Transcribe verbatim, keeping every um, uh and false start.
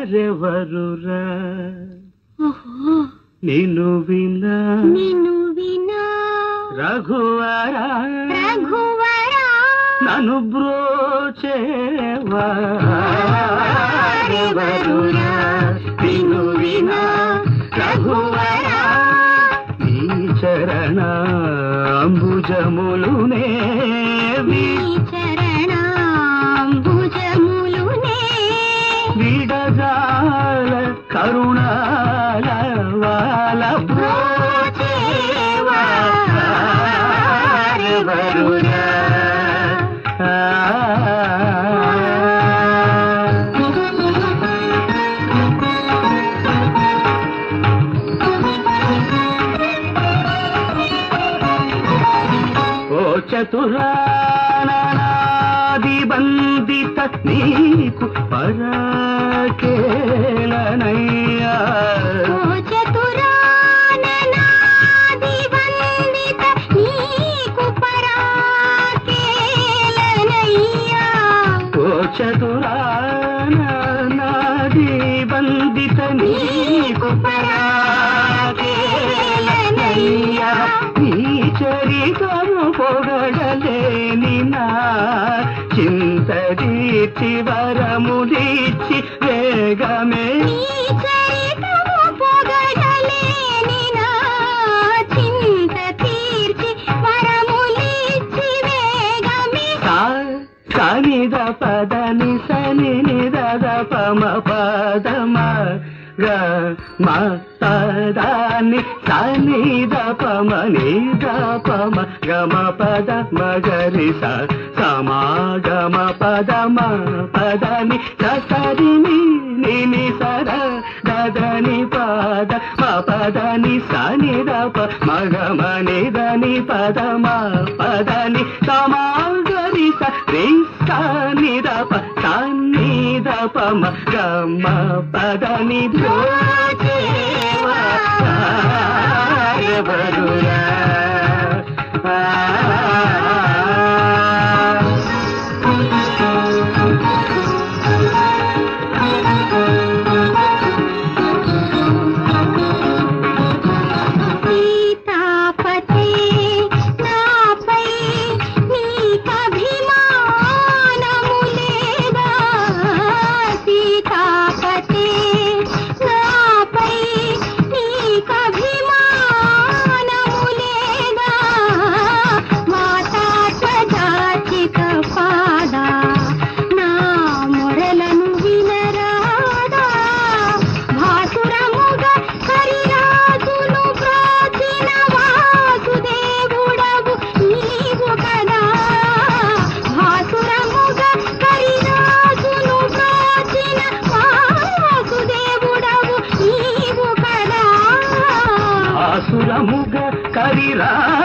వారెవరురా నిన్ను వినా నిన్ను వినా రఘువరా రఘువరా నన్ను బ్రోచేవారెవరురా నిన్ను వినా రఘువరా నీ చరణాంబుజములునే నీ చరణాంబుజములునే విడజాల కరుణాల వాల బ్రోచేవారెవరురా ఓ చతురానాది బందిత నీకు పరాకేలనయ్యా ఓ చతురానాది బందిత నీకు పరాకేలనయ్యా ఓ చతురానాది బందిత నీకు పరాకేలనయ్యా నీ చరితము పొగడలేని నా చింతదీర్చి వరములిచ్చి వేగమే నీ చరితము పొగడలేని నా చింత తీర్చి వరములిచ్చి వేగమే సనిద పదని సని నిద పమ పదమ గ మ పదాని సనిద పమ నిద పమ గమ పద మగరి స సమాగమ పదమ పదని సరిని నిని సర దదని పద మ పదని సనిద ప మగమ నిదని పదమ పదని సమాగరి స రే సనిద ప సనిద పమ గమ పదని బ్రోచేవారెవరురా సీతాపతే నాపై నీకభిమానము లేదా సీతాపతే నాపై నీకభిమానము లేదా మాతా త్వజాచిత పాదా నా మొరలను వినరాదా భాసురముగ హరిరాజును ప్రాచీన వాసుదేవుడవు నీవు కదా భాసురముగ హరిరాజును ప్రాచీన వాసుదేవుడవు నీవు కదా ఆసురముగ కరిరా